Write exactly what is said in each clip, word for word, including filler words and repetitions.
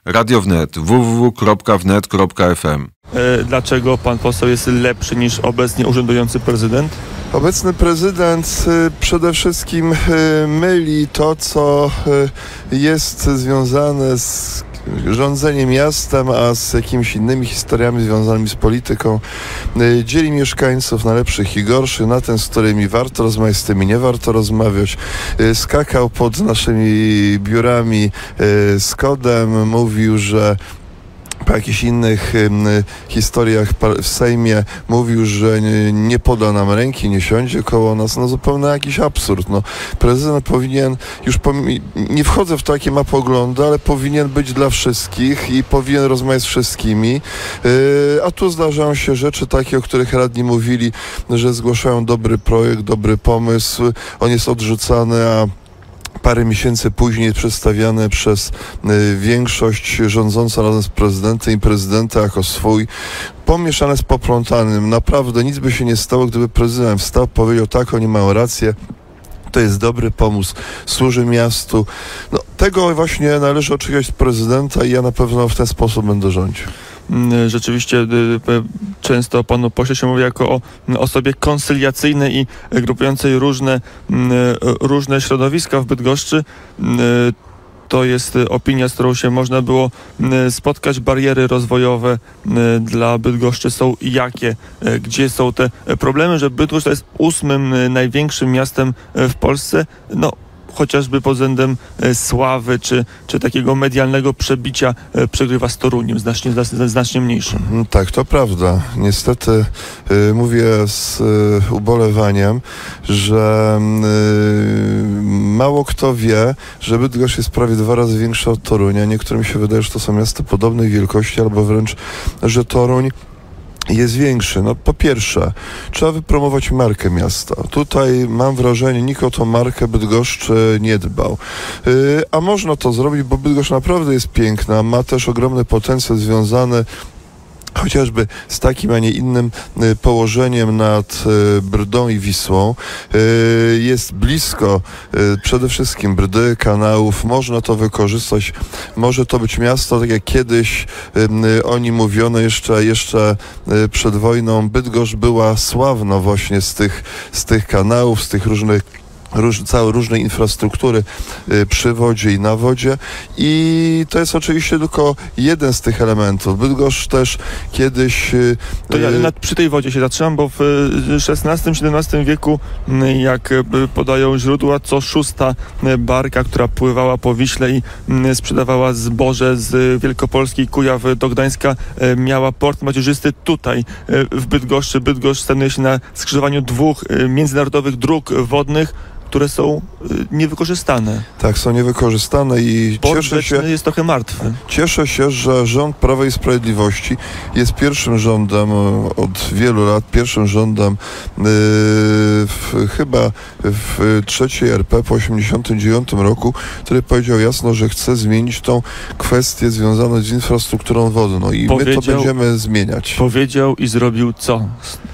Radio Wnet, w w w kropka wnet kropka f m. Dlaczego pan poseł jest lepszy niż obecnie urzędujący prezydent? Obecny prezydent przede wszystkim myli to, co jest związane z rządzeniem miastem, a z jakimiś innymi historiami związanymi z polityką. Dzieli mieszkańców na lepszych i gorszych, na tym, z którymi warto rozmawiać, z tymi nie warto rozmawiać. Skakał pod naszymi biurami z kodem, mówił, że po jakichś innych y, historiach w Sejmie mówił, że nie, nie poda nam ręki, nie siądzie koło nas. No zupełnie jakiś absurd. No, prezydent powinien, już pomi- nie wchodzę w to, jakie ma poglądy, ale powinien być dla wszystkich i powinien rozmawiać z wszystkimi. Yy, a tu zdarzają się rzeczy takie, o których radni mówili, że zgłaszają dobry projekt, dobry pomysł, on jest odrzucany, a parę miesięcy później przedstawiane przez y, większość rządzącą razem z prezydentem i prezydenta jako swój, pomieszane z poplątanym. Naprawdę nic by się nie stało, gdyby prezydent wstał, powiedział: tak, oni mają rację, to jest dobry pomysł, służy miastu. No, tego właśnie należy oczekiwać od prezydenta i ja na pewno w ten sposób będę rządził. Rzeczywiście często o panu pośle się mówi jako o osobie koncyliacyjnej i grupującej różne, różne środowiska w Bydgoszczy. To jest opinia, z którą się można było spotkać. Bariery rozwojowe dla Bydgoszczy są jakie? Gdzie są te problemy, że Bydgoszcz to jest ósmym największym miastem w Polsce? No, chociażby pod względem sławy czy, czy takiego medialnego przebicia przegrywa z Toruniem, znacznie, znacznie mniejszym. Tak, to prawda. Niestety y, mówię z y, ubolewaniem, że y, mało kto wie, że Bydgoszcz jest prawie dwa razy większa od Torunia. Niektórym się wydaje, że to są miasta podobnej wielkości, albo wręcz, że Toruń jest większy. No, po pierwsze, trzeba wypromować markę miasta. Tutaj mam wrażenie, nikt o tą markę Bydgoszczy nie dbał. Yy, a można to zrobić, bo Bydgoszcz naprawdę jest piękna, ma też ogromny potencjał związany chociażby z takim, a nie innym y, położeniem nad y, Brdą i Wisłą. Y, jest blisko y, przede wszystkim Brdy, kanałów. Można to wykorzystać. Może to być miasto, tak jak kiedyś y, y, oni mówiono jeszcze, jeszcze y, przed wojną. Bydgoszcz była sławna właśnie z tych, z tych kanałów, z tych różnych Róż, całe różnej infrastruktury y, przy wodzie i na wodzie i to jest oczywiście tylko jeden z tych elementów. Bydgoszcz też kiedyś... Y, to ja nad, przy tej wodzie się zatrzymam, bo w szesnastym siedemnastym wieku, jak podają źródła, co szósta barka, która pływała po Wiśle i sprzedawała zboże z Wielkopolski, Kujaw do Gdańska, miała port macierzysty tutaj w Bydgoszczy. Bydgoszcz znajduje się na skrzyżowaniu dwóch międzynarodowych dróg wodnych, które są niewykorzystane. Tak, są niewykorzystane i Port cieszę się, jest trochę martwy. Cieszę się, że rząd Prawa i Sprawiedliwości jest pierwszym rządem od wielu lat, pierwszym rządem yy, w, chyba w trzeciej R P po osiemdziesiątym dziewiątym roku, który powiedział jasno, że chce zmienić tą kwestię związaną z infrastrukturą wodną i my to będziemy zmieniać. Powiedział i zrobił co?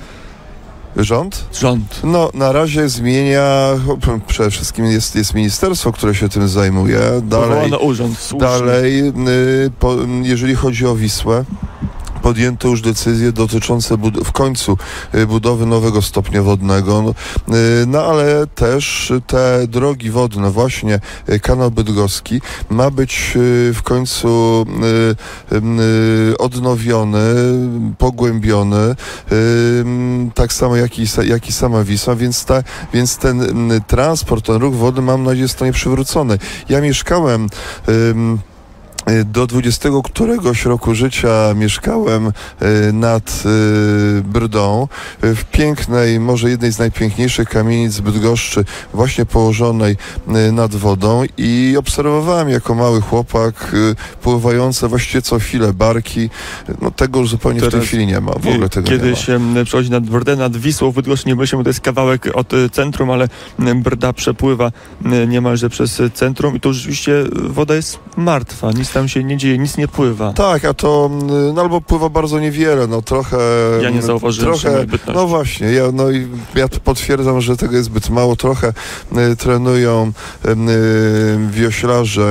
Rząd? Rząd. No, na razie zmienia, przede wszystkim jest, jest ministerstwo, które się tym zajmuje. Dalej, urząd, słusznie. dalej y, po, jeżeli chodzi o Wisłę, podjęto już decyzje dotyczące bud- w końcu y, budowy nowego stopnia wodnego, no, y, no ale też te drogi wodne, właśnie y, kanał bydgoski ma być y, w końcu y, y, odnowiony, pogłębiony, y, tak samo jak i, jak i sama Wisła, więc, ta, więc ten y, transport, ten ruch wodny, mam nadzieję, zostanie przywrócony. Ja mieszkałem y, do dwudziestego któregoś roku życia mieszkałem y, nad y, Brdą, y, w pięknej, może jednej z najpiękniejszych kamienic Bydgoszczy, właśnie położonej y, nad wodą i obserwowałem jako mały chłopak y, pływające właściwie co chwilę barki. No, tego już zupełnie Teraz w tej chwili nie ma. W ogóle tego kiedy nie ma. się przechodzi nad Brdę, nad Wisłą, w Bydgoszczy nie byliśmy, bo to jest kawałek od centrum, ale Brda przepływa niemalże przez centrum i to rzeczywiście woda jest martwa, nic tam się nie dzieje, nic nie pływa. Tak, a to no, albo pływa bardzo niewiele, no trochę... Ja nie zauważyłem trochę, bytności. No właśnie, ja, no i ja to potwierdzam, że tego jest zbyt mało. Trochę y, trenują y, wioślarze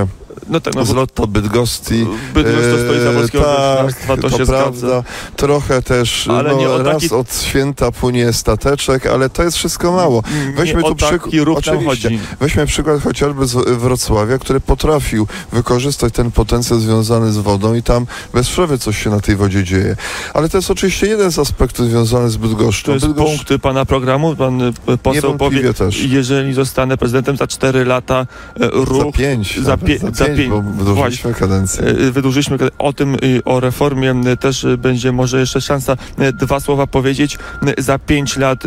No tak, no z Lotto Bydgoszczy. Bydgoszcz stoi za polskiego tak, to, to się prawda. zgadza. Trochę też, ale no, nie o raz taki... od święta płynie stateczek, ale to jest wszystko mało. Weźmy nie tu przykład. Oczywiście. Weźmy przykład chociażby z Wrocławia, który potrafił wykorzystać ten potencjał związany z wodą i tam bez przerwy coś się na tej wodzie dzieje. Ale to jest oczywiście jeden z aspektów związany z Bydgoszczą. To jest Bydgoszcz... punkty pana programu. Pan poseł powie, też. jeżeli zostanę prezydentem za cztery lata, ruch... Za pięć. Za, pie, za za pięć, pięć bo wydłużyliśmy kadencję. Wydłużyliśmy o tym, o reformie też będzie może jeszcze szansa dwa słowa powiedzieć. Za pięć lat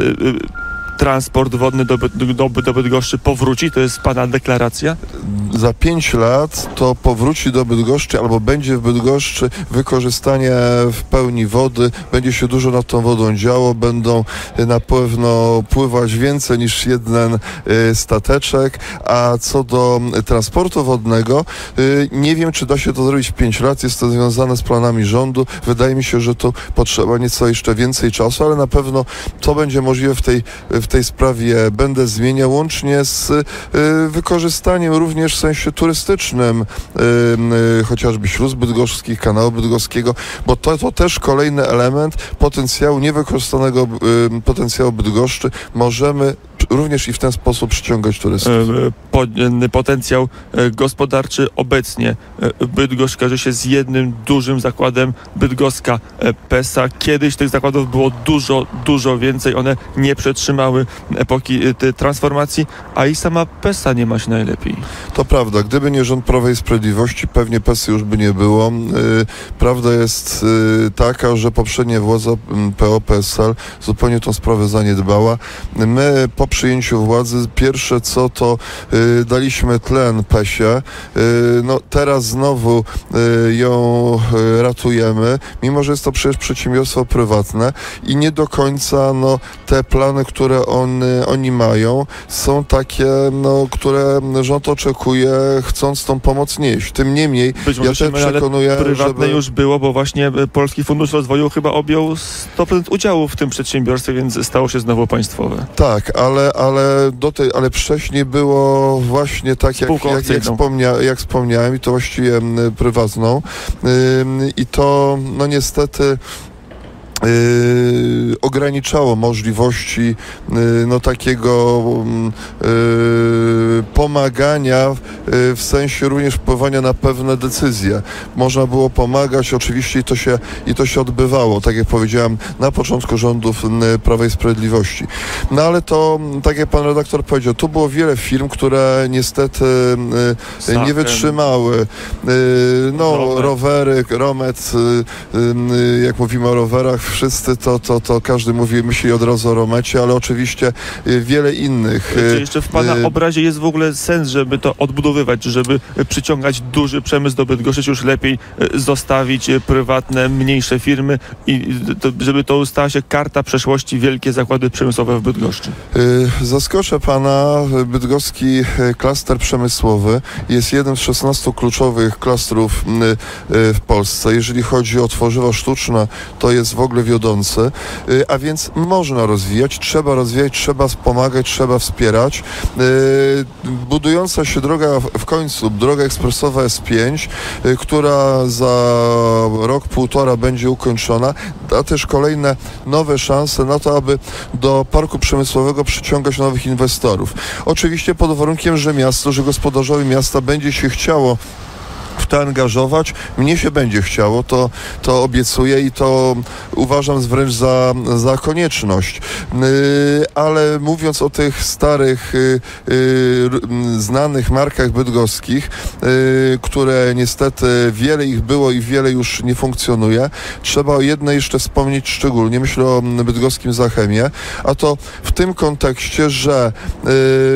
transport wodny do, do, do Bydgoszczy powróci? To jest pana deklaracja? Za pięć lat to powróci do Bydgoszczy albo będzie w Bydgoszczy wykorzystanie w pełni wody. Będzie się dużo nad tą wodą działo. Będą na pewno pływać więcej niż jeden stateczek. A co do transportu wodnego, nie wiem, czy da się to zrobić w pięć lat. Jest to związane z planami rządu. Wydaje mi się, że tu potrzeba nieco jeszcze więcej czasu, ale na pewno to będzie możliwe w tej, w tej sprawie. Będę zmieniał łącznie z y, wykorzystaniem również w sensie turystycznym y, y, chociażby śluz bydgoskich, kanału bydgoskiego, bo to, to też kolejny element potencjału, niewykorzystanego y, potencjału Bydgoszczy. Możemy również i w ten sposób przyciągać turystów. Po, potencjał gospodarczy obecnie Bydgoszcz kojarzy się z jednym dużym zakładem Bydgoska Pesa. Kiedyś tych zakładów było dużo, dużo więcej. One nie przetrzymały epoki transformacji, a i sama Pesa nie ma się najlepiej. To prawda. Gdyby nie rząd Prawa i Sprawiedliwości, pewnie Pesy już by nie było. Prawda jest taka, że poprzednia władza P O P S L zupełnie tą sprawę zaniedbała. My po przyjęciu władzy pierwsze co to y, daliśmy tlen Pesie. Y, no teraz znowu y, ją y, ratujemy, mimo że jest to przecież przedsiębiorstwo prywatne i nie do końca no, te plany, które on, oni mają, są takie, no, które rząd oczekuje, chcąc tą pomoc nieść. Tym niemniej Być ja też przekonuję, prywatne żeby... już było, bo właśnie Polski Fundusz Rozwoju chyba objął sto procent udziału w tym przedsiębiorstwie, więc stało się znowu państwowe. Tak, ale, ale, do tej, ale wcześniej było właśnie tak, jak, jak, jak, wspomnia, jak wspomniałem, i to właściwie m, prywatną. Ym, I to, no niestety, Yy, ograniczało możliwości yy, no takiego yy, pomagania yy, w sensie również wpływania na pewne decyzje. Można było pomagać, oczywiście i to się, i to się odbywało, tak jak powiedziałem, na początku rządów yy, Prawa i Sprawiedliwości. No ale to, tak jak pan redaktor powiedział, tu było wiele firm, które niestety yy, nie wytrzymały. Yy, no, Romer. rowery, Romet, yy, yy, jak mówimy o rowerach, wszyscy to, to, to każdy mówi, myśli od razu o Romecie, ale oczywiście y, wiele innych. Y, Czy jeszcze w pana y, obrazie jest w ogóle sens, żeby to odbudowywać, żeby przyciągać duży przemysł do Bydgoszczy, czy już lepiej y, zostawić y, prywatne, mniejsze firmy i y, to, żeby to stała się karta przeszłości, wielkie zakłady przemysłowe w Bydgoszczy? Y, zaskoczę pana, bydgoski klaster przemysłowy jest jednym z szesnastu kluczowych klastrów y, y, w Polsce. Jeżeli chodzi o tworzywa sztuczne, to jest w ogóle wiodący, a więc można rozwijać, trzeba rozwijać, trzeba wspomagać, trzeba wspierać. Budująca się droga w końcu, droga ekspresowa S pięć, która za rok, półtora będzie ukończona, da też kolejne nowe szanse na to, aby do parku przemysłowego przyciągać nowych inwestorów. Oczywiście pod warunkiem, że miasto, że gospodarzowi miasta będzie się chciało w to angażować. Mnie się będzie chciało, to, to obiecuję i to uważam wręcz za, za konieczność. Yy, ale mówiąc o tych starych, yy, yy, znanych markach bydgoskich, yy, które niestety wiele ich było i wiele już nie funkcjonuje, trzeba o jednej jeszcze wspomnieć szczególnie, myślę o bydgoskim Zachemie, a to w tym kontekście, że yy,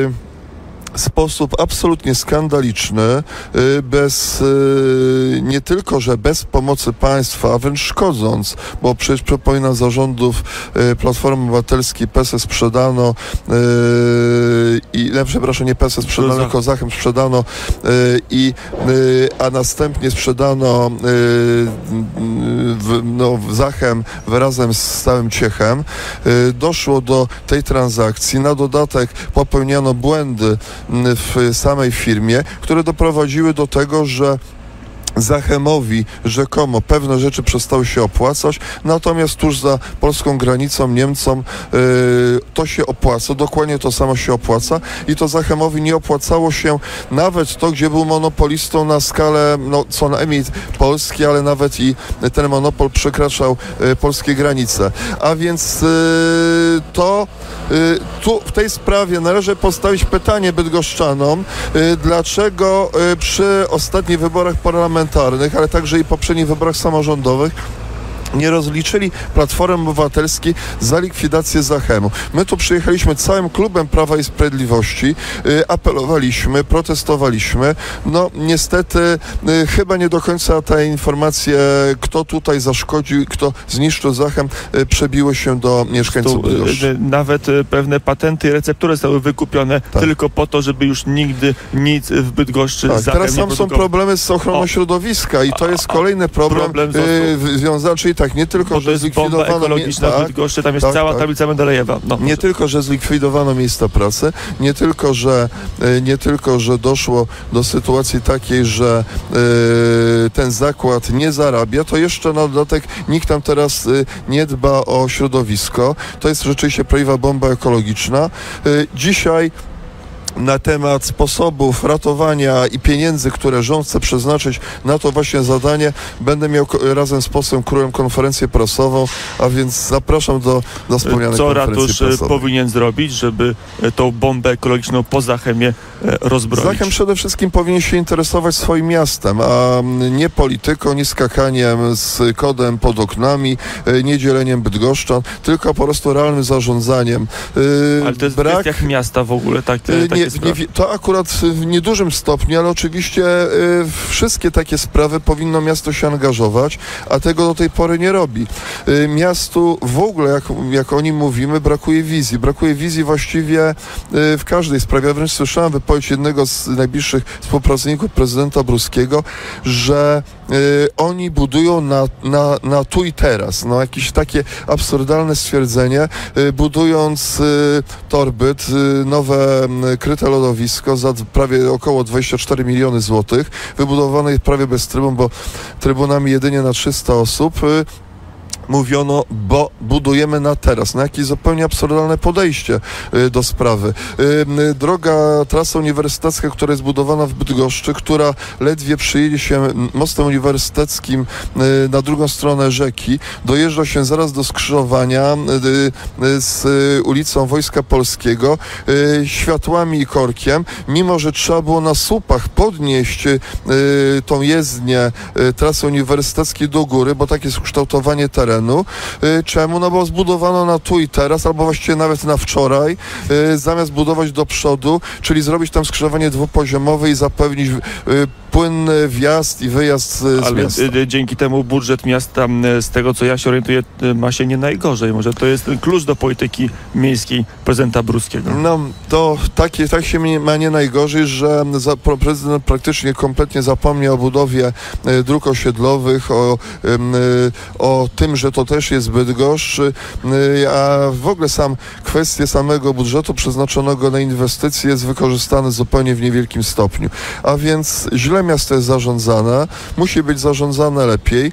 sposób absolutnie skandaliczny, bez, nie tylko, że bez pomocy państwa, a wręcz szkodząc, bo przecież przypominam zarządów Platformy Obywatelskiej P S E sprzedano i, no, przepraszam, nie P S E sprzedano, tylko Zachem sprzedano i, a następnie sprzedano w, no, Zachem razem z stałym Ciechem. Doszło do tej transakcji, na dodatek popełniano błędy w samej firmie, które doprowadziły do tego, że Zachemowi rzekomo pewne rzeczy przestały się opłacać, natomiast tuż za polską granicą Niemcom yy, to się opłaca, dokładnie to samo się opłaca i to Zachemowi nie opłacało się nawet to, gdzie był monopolistą na skalę no, co najmniej Polski, ale nawet i ten monopol przekraczał yy, polskie granice. A więc yy, to yy, tu w tej sprawie należy postawić pytanie bydgoszczanom, yy, dlaczego yy, przy ostatnich wyborach parlamentarnych, ale także i poprzednich wyborach samorządowych nie rozliczyli Platformy Obywatelskiej za likwidację Zachemu. My tu przyjechaliśmy całym klubem Prawa i Sprawiedliwości, y, apelowaliśmy, protestowaliśmy. No niestety y, chyba nie do końca te informacje, kto tutaj zaszkodził, kto zniszczył Zachem, y, przebiły się do mieszkańców Bydgoszczy. Nawet y, pewne patenty i receptury zostały wykupione tak. tylko po to, żeby już nigdy nic w Bydgoszczy tak, Zachem teraz nie tam są problemy z ochroną o. środowiska i to jest kolejny problem, problem y, związany, czyli tak, nie tylko, bo że zlikwidowano ekologiczna tak, Bydgoszczy, tam jest tak, cała tak. tablica Mendelejewa. No, nie tylko, że zlikwidowano miejsca pracy, nie tylko, że nie tylko, że doszło do sytuacji takiej, że y, ten zakład nie zarabia, to jeszcze na dodatek nikt tam teraz y, nie dba o środowisko. To jest rzeczywiście prawdziwa bomba ekologiczna. Y, dzisiaj na temat sposobów ratowania i pieniędzy, które rząd chce przeznaczyć na to właśnie zadanie, będę miał razem z posłem Królem konferencję prasową, a więc zapraszam do, do wspomnianej Co konferencji ratusz prasowej. powinien zrobić, żeby tą bombę ekologiczną po Zachemie rozbroić? Zachem przede wszystkim powinien się interesować swoim miastem, a nie polityką, nie skakaniem z kodem pod oknami, nie dzieleniem bydgoszczan, tylko po prostu realnym zarządzaniem. Ale to jest Brak... w kwestiach miasta w ogóle, tak? Nie, nie, to akurat w niedużym stopniu, ale oczywiście y, wszystkie takie sprawy powinno miasto się angażować, a tego do tej pory nie robi. Y, miastu w ogóle, jak, jak o nim mówimy, brakuje wizji. Brakuje wizji właściwie y, w każdej sprawie. Ja wręcz słyszałem wypowiedź jednego z najbliższych współpracowników prezydenta Bruskiego, że y, oni budują na, na, na tu i teraz. No, jakieś takie absurdalne stwierdzenie, y, budując y, Torbyt, y, nowe y, kryte lodowisko za prawie około dwadzieścia cztery miliony złotych, wybudowane prawie bez trybun, bo trybunami jedynie na trzysta osób. Mówiono, bo budujemy na teraz. Na jakieś zupełnie absurdalne podejście y, do sprawy. Y, droga, trasa uniwersytecka, która jest budowana w Bydgoszczy, która ledwie przyjedzie się mostem uniwersyteckim y, na drugą stronę rzeki, dojeżdża się zaraz do skrzyżowania y, y, z y, ulicą Wojska Polskiego, y, światłami i korkiem, mimo że trzeba było na słupach podnieść y, tą jezdnię y, trasy uniwersyteckiej do góry, bo takie jest ukształtowanie terenu. Czemu? No bo zbudowano na tu i teraz, albo właściwie nawet na wczoraj, zamiast budować do przodu, czyli zrobić tam skrzyżowanie dwupoziomowe i zapewnić płynny wjazd i wyjazd z Ale miasta. dzięki temu budżet miasta, z tego co ja się orientuję, ma się nie najgorzej. Może to jest ten klucz do polityki miejskiej prezydenta Bruskiego. No to takie, tak się ma nie najgorzej, że za, prezydent praktycznie kompletnie zapomniał o budowie e, dróg osiedlowych, o, e, o tym, że to też jest Bydgoszcz, e, a w ogóle sam kwestia samego budżetu przeznaczonego na inwestycje jest wykorzystane zupełnie w niewielkim stopniu. A więc źle miasto jest zarządzane, musi być zarządzane lepiej.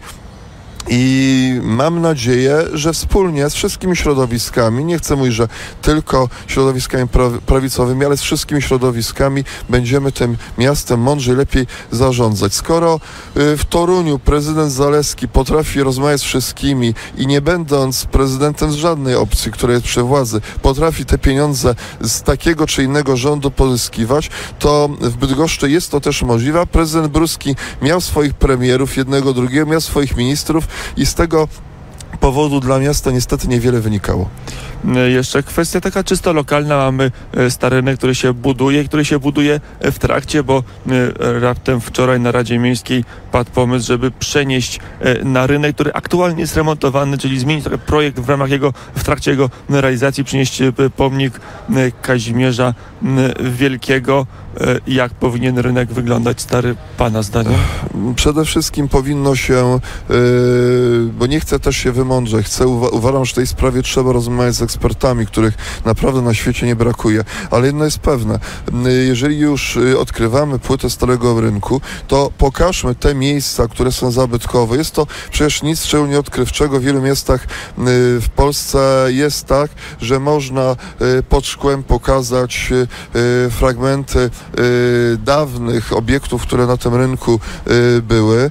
I mam nadzieję, że wspólnie z wszystkimi środowiskami, nie chcę mówić, że tylko środowiskami prawicowymi, ale z wszystkimi środowiskami będziemy tym miastem mądrzej, lepiej zarządzać. Skoro w Toruniu prezydent Zalewski potrafi rozmawiać z wszystkimi i nie będąc prezydentem z żadnej opcji, która jest przy władzy, potrafi te pieniądze z takiego czy innego rządu pozyskiwać, to w Bydgoszczy jest to też możliwe. Prezydent Bruski miał swoich premierów, jednego, drugiego, miał swoich ministrów, i z tego powodu dla miasta niestety niewiele wynikało. Jeszcze kwestia taka czysto lokalna. Mamy stary rynek, który się buduje, który się buduje w trakcie, bo raptem wczoraj na Radzie Miejskiej padł pomysł, żeby przenieść na rynek, który aktualnie jest remontowany, czyli zmienić taki projekt w ramach jego, w trakcie jego realizacji, przynieść pomnik Kazimierza Wielkiego. Jak powinien rynek wyglądać, stary, pana zdaniem? Przede wszystkim powinno się, yy, bo nie chcę też się wymądrzeć, chcę, uwa- uważam, że w tej sprawie trzeba rozmawiać z ekspertami, których naprawdę na świecie nie brakuje. Ale jedno jest pewne, jeżeli już odkrywamy płytę starego rynku, to pokażmy te miejsca, które są zabytkowe. Jest to przecież nic szczególnie odkrywczego. W wielu miastach w Polsce jest tak, że można pod szkłem pokazać fragmenty dawnych obiektów, które na tym rynku były.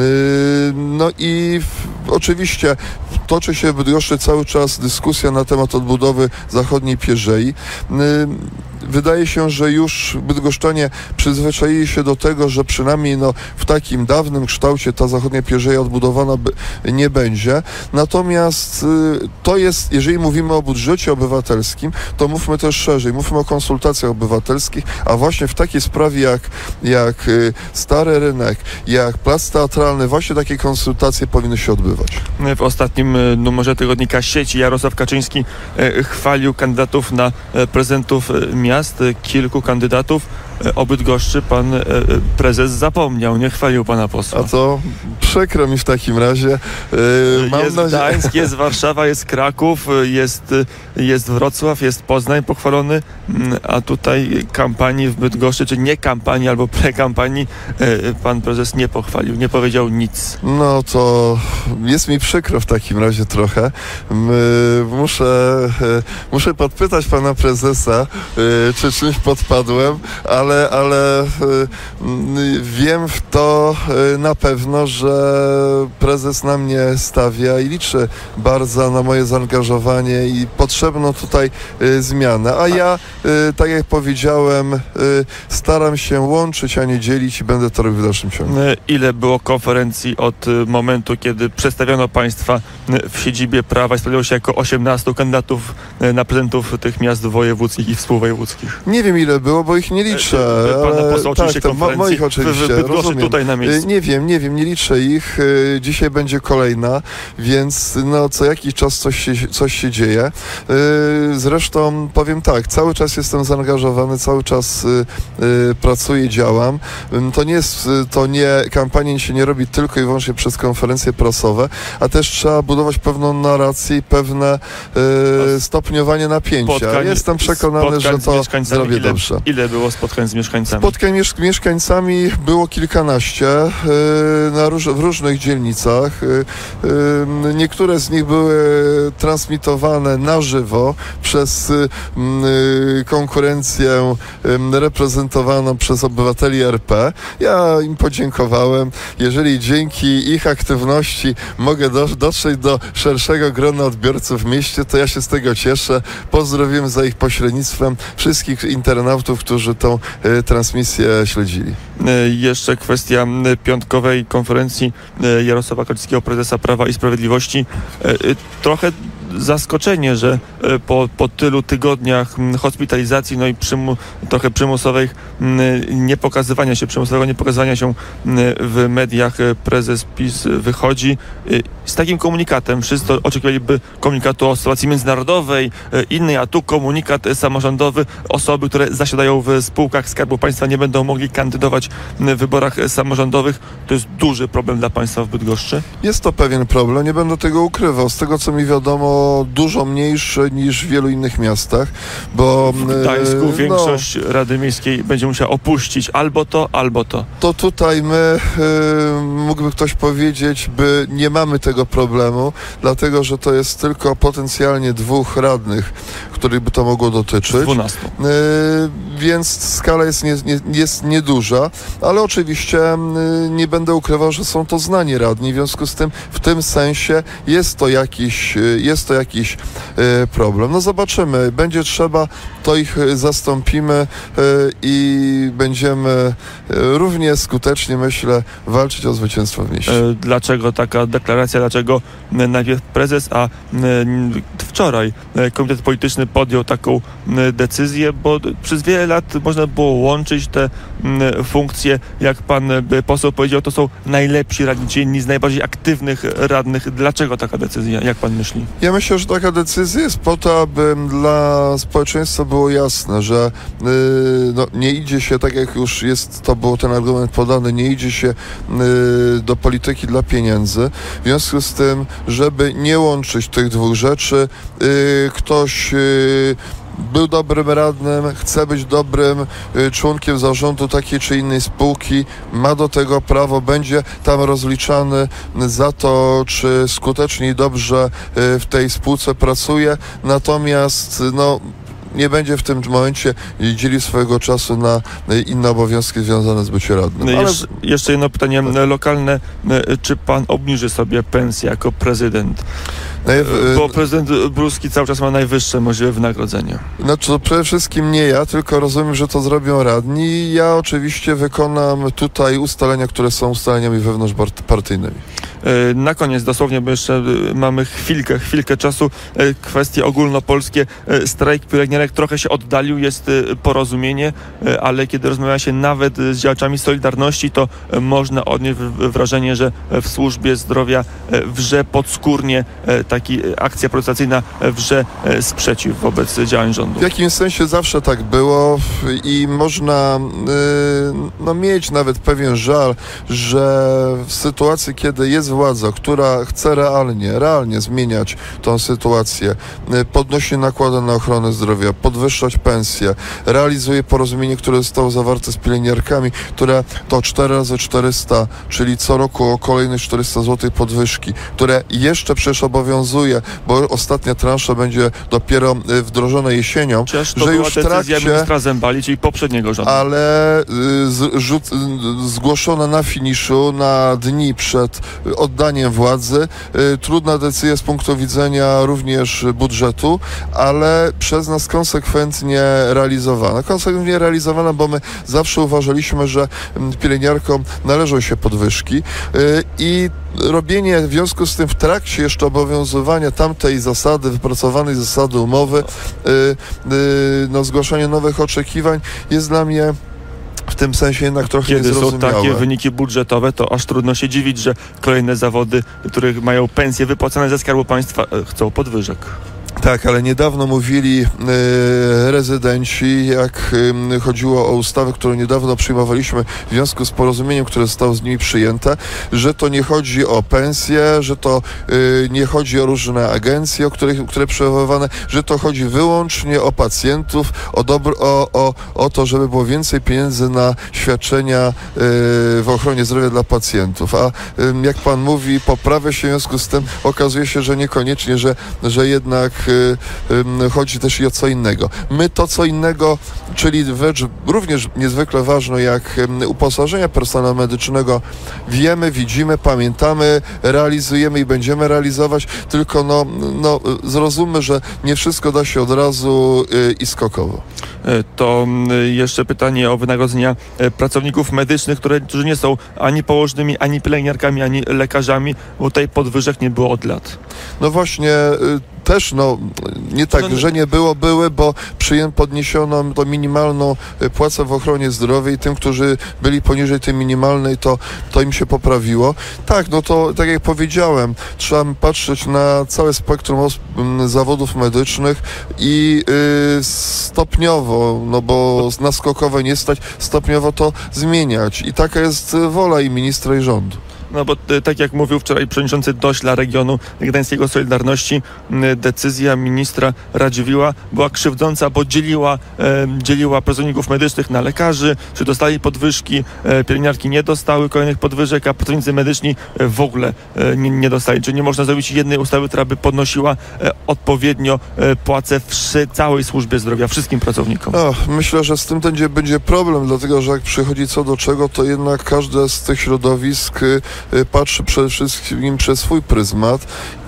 No i oczywiście toczy się w Bydgoszczy cały czas dyskusja na temat odbudowy zachodniej pierzei. Wydaje się, że już bydgoszczanie przyzwyczaili się do tego, że przynajmniej no, w takim dawnym kształcie ta zachodnia pierzeja odbudowana nie będzie. Natomiast to jest, jeżeli mówimy o budżecie obywatelskim, to mówmy też szerzej, mówmy o konsultacjach obywatelskich, a właśnie w takiej sprawie jak, jak Stary Rynek, jak Plac Teatralny, właśnie takie konsultacje powinny się odbywać. W ostatnim numerze tygodnika Sieci Jarosław Kaczyński chwalił kandydatów na prezydentów miast. Kilku kandydatów. O Bydgoszczy pan e, prezes zapomniał, nie chwalił pana posła. A to przykro mi w takim razie. E, mam jest nadzieję... Gdańsk, jest Warszawa, jest Kraków, jest, jest Wrocław, jest Poznań pochwalony, a tutaj kampanii w Bydgoszczy, czy nie kampanii albo prekampanii, e, pan prezes nie pochwalił, nie powiedział nic. No to jest mi przykro w takim razie trochę. Muszę, muszę podpytać pana prezesa, czy czymś podpadłem, ale Ale, ale wiem w to na pewno, że prezes na mnie stawia i liczy bardzo na moje zaangażowanie i potrzebną tutaj zmianę. A ja, tak jak powiedziałem, staram się łączyć, a nie dzielić i będę to robił w dalszym ciągu. Ile było konferencji od momentu, kiedy przedstawiono państwa w siedzibie Prawa i Sprawiedliwości jako osiemnastu kandydatów na prezydentów tych miast wojewódzkich i współwojewódzkich? Nie wiem ile było, bo ich nie liczę. Pana posła oczywiście tak, konferencji moich oczywiście, w Bydgoszczy tutaj na miejscu. Nie wiem, nie wiem, nie liczę ich. Dzisiaj będzie kolejna, więc no co jakiś czas coś się, coś się dzieje. Zresztą powiem tak, cały czas jestem zaangażowany, cały czas pracuję, działam. To nie jest, to nie, kampania się nie robi tylko i wyłącznie przez konferencje prasowe, a też trzeba budować pewną narrację i pewne stopniowanie napięcia. Spotkań, jestem przekonany, że to zrobię ile, dobrze. Ile było spotkań z mieszkańcami? Spotkań z mieszkańcami było kilkanaście na róż, w różnych dzielnicach. Niektóre z nich były transmitowane na żywo przez konkurencję reprezentowaną przez obywateli R P. Ja im podziękowałem. Jeżeli dzięki ich aktywności mogę do, dotrzeć do szerszego grona odbiorców w mieście, to ja się z tego cieszę. Pozdrowiłem za ich pośrednictwem wszystkich internautów, którzy tą y, transmisję śledzili. Jeszcze kwestia piątkowej konferencji Jarosława Kaczyńskiego, prezesa Prawa i Sprawiedliwości. Trochę zaskoczenie, że po, po tylu tygodniach hospitalizacji, no i przymu, trochę przymusowej nie pokazywania się, przymusowego nie pokazywania się w mediach, prezes PiS wychodzi z takim komunikatem. Wszyscy oczekiwaliby komunikatu o sytuacji międzynarodowej, innej, a tu komunikat samorządowy. Osoby, które zasiadają w spółkach Skarbu Państwa, nie będą mogli kandydować w wyborach samorządowych. To jest duży problem dla państwa w Bydgoszczy? Jest to pewien problem, nie będę tego ukrywał. Z tego, co mi wiadomo, dużo mniejszy niż w wielu innych miastach, bo... W Gdańsku no, większość Rady Miejskiej będzie musiała opuścić albo to, albo to. To tutaj my, y, mógłby ktoś powiedzieć, by nie mamy tego problemu, dlatego, że to jest tylko potencjalnie dwóch radnych, których by to mogło dotyczyć. dwunastu. Y, więc skala jest, nie, nie, jest nieduża, ale oczywiście y, nie będę ukrywał, że są to znani radni, w związku z tym w tym sensie jest to jakiś, y, jest to jakiś y, problem. No zobaczymy, będzie trzeba, to ich zastąpimy y, i będziemy y, równie skutecznie, myślę, walczyć o zwycięstwo w mieście. Dlaczego taka deklaracja, dlaczego najpierw prezes, a wczoraj Komitet Polityczny podjął taką decyzję, bo przez wiele lat można było łączyć te funkcje, jak pan poseł powiedział, to są najlepsi radni, czyli jedni z najbardziej aktywnych radnych. Dlaczego taka decyzja, jak pan myśli? Ja myślę, myślę, że taka decyzja jest po to, aby dla społeczeństwa było jasne, że yy, no, nie idzie się, tak jak już jest, to był ten argument podany, nie idzie się yy, do polityki dla pieniędzy. W związku z tym, żeby nie łączyć tych dwóch rzeczy, yy, ktoś yy, był dobrym radnym, chce być dobrym y, członkiem zarządu takiej czy innej spółki, ma do tego prawo, będzie tam rozliczany za to, czy skutecznie i dobrze y, w tej spółce pracuje, natomiast no, nie będzie w tym momencie dzielił swojego czasu na inne obowiązki związane z byciem radnym. Ale... Ale... Jesz jeszcze jedno pytanie lokalne. Czy pan obniży sobie pensję jako prezydent? Bo prezydent Bruski cały czas ma najwyższe możliwe wynagrodzenie. Znaczy, to przede wszystkim nie ja, tylko rozumiem, że to zrobią radni. Ja oczywiście wykonam tutaj ustalenia, które są ustaleniami wewnątrzpartyjnymi. Na koniec dosłownie, bo jeszcze mamy chwilkę, chwilkę czasu. Kwestie ogólnopolskie. Strajk pielęgniarek trochę się oddalił, jest porozumienie, ale kiedy rozmawia się nawet z działaczami Solidarności, to można odnieść wrażenie, że w służbie zdrowia wrze podskórnie taki akcja protestacyjna, wrze sprzeciw wobec działań rządu. W jakimś sensie zawsze tak było i można no, mieć nawet pewien żal, że w sytuacji, kiedy jest władza, która chce realnie, realnie zmieniać tą sytuację, podnosi nakłady na ochronę zdrowia, podwyższać pensje, realizuje porozumienie, które zostało zawarte z pielęgniarkami, które to cztery razy czterysta, czyli co roku o kolejne czterysta złotych podwyżki, które jeszcze przecież obowiązuje, bo ostatnia transza będzie dopiero wdrożona jesienią, Przecież to że była już w decyzja trakcie, ministra Zembali, czyli poprzedniego rządu. ale z, rzut, zgłoszona na finiszu, na dni przed oddaniem władzy. Trudna decyzja z punktu widzenia również budżetu, ale przez nas konsekwentnie realizowana. Konsekwentnie realizowana, bo my zawsze uważaliśmy, że pielęgniarkom należą się podwyżki i robienie w związku z tym w trakcie jeszcze obowiązywania tamtej zasady, wypracowanej zasady umowy, no, zgłaszanie nowych oczekiwań jest dla mnie w tym sensie jednak trochę Kiedy niezrozumiałe. są takie wyniki budżetowe, to aż trudno się dziwić, że kolejne zawody, których mają pensje wypłacane ze Skarbu Państwa, chcą podwyżek. Tak, ale niedawno mówili y, rezydenci, jak y, chodziło o ustawę, którą niedawno przyjmowaliśmy w związku z porozumieniem, które zostało z nimi przyjęte, że to nie chodzi o pensje, że to y, nie chodzi o różne agencje, o których, które przywoływane, że to chodzi wyłącznie o pacjentów, o, dobro, o, o, o to, żeby było więcej pieniędzy na świadczenia y, w ochronie zdrowia dla pacjentów. A y, jak pan mówi, poprawia się w związku z tym, okazuje się, że niekoniecznie, że, że jednak chodzi też i o co innego. My to co innego, czyli rzecz również niezwykle ważną jak uposażenia personelu medycznego, wiemy, widzimy, pamiętamy, realizujemy i będziemy realizować, tylko no, no zrozummy, że nie wszystko da się od razu i skokowo. To jeszcze pytanie o wynagrodzenia pracowników medycznych, które, którzy nie są ani położnymi, ani pielęgniarkami, ani lekarzami, bo tutaj podwyżek nie było od lat. No właśnie, też no, nie tak, no, że nie było, były, bo przyjęto, podniesiono to minimalną płacę w ochronie zdrowia i tym, którzy byli poniżej tej minimalnej, to, to im się poprawiło. Tak, no to tak jak powiedziałem, trzeba patrzeć na całe spektrum zawodów medycznych i yy, stopniowo, no bo na skokowe nie stać, stopniowo to zmieniać. I taka jest wola i ministra, i rządu. No bo tak jak mówił wczoraj przewodniczący Dośla regionu gdańskiego Solidarności, decyzja ministra Radziwiłła była krzywdząca, bo dzieliła, e, dzieliła pracowników medycznych na lekarzy, czy dostali podwyżki, e, pielęgniarki nie dostały kolejnych podwyżek, a pracownicy medyczni w ogóle e, nie, nie dostali. Czyli nie można zrobić jednej ustawy, która by podnosiła e, odpowiednio e, płace w całej służbie zdrowia, wszystkim pracownikom. No, myślę, że z tym będzie, będzie problem, dlatego że jak przychodzi co do czego, to jednak każde z tych środowisk patrzy przede wszystkim przez swój pryzmat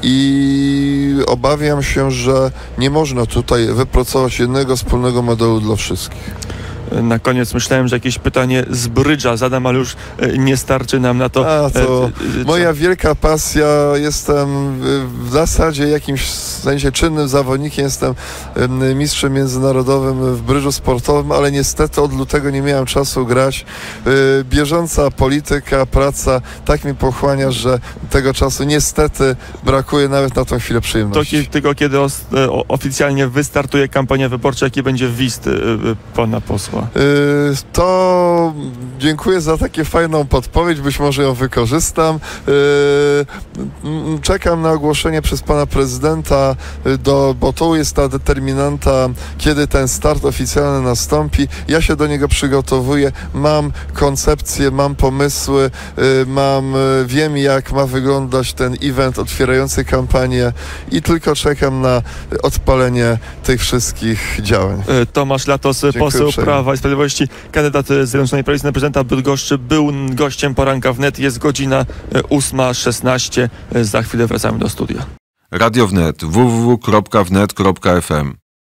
i obawiam się, że nie można tutaj wypracować jednego wspólnego modelu dla wszystkich. na koniec myślałem, że jakieś pytanie z brydża zadam, ale już nie starczy nam na to. A, to moja wielka pasja. Jestem w zasadzie jakimś sensie czynnym zawodnikiem. Jestem mistrzem międzynarodowym w brydżu sportowym, ale niestety od lutego nie miałem czasu grać. Bieżąca polityka, praca tak mi pochłania, że tego czasu niestety brakuje nawet na tą chwilę przyjemności. To tylko kiedy os, o, oficjalnie wystartuje kampania wyborcza, jaki będzie wist pana posła? To dziękuję za takie fajną podpowiedź, być może ją wykorzystam. Czekam na ogłoszenie przez pana prezydenta, do, bo to jest ta determinanta, kiedy ten start oficjalny nastąpi. Ja się do niego przygotowuję, mam koncepcje, mam pomysły, mam, wiem jak ma wyglądać ten event otwierający kampanię i tylko czekam na odpalenie tych wszystkich działań. Tomasz Latos, Dziękuję poseł uprzejmie. Prawa i Sprawiedliwości, kandydat Zjednoczonej Prawicy na prezydenta Bydgoszczy, był gościem poranka wnet. Jest godzina ósma szesnaście. Za chwilę wracamy do studia. Radio Wnet w w w kropka wnet kropka f m.